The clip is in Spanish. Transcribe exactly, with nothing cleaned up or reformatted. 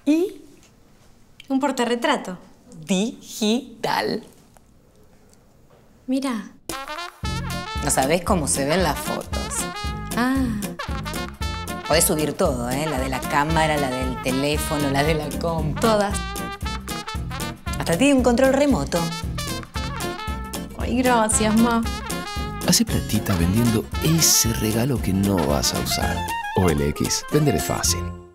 ¿Y? Un portarretrato. Digital. Mira. No sabés cómo se ven las fotos. Ah. Podés subir todo, ¿eh? La de la cámara, la del teléfono, la de la compu. Todas. Hasta tiene un control remoto. Ay, gracias, ma. Hace platita vendiendo ese regalo que no vas a usar. O L X, vender es fácil.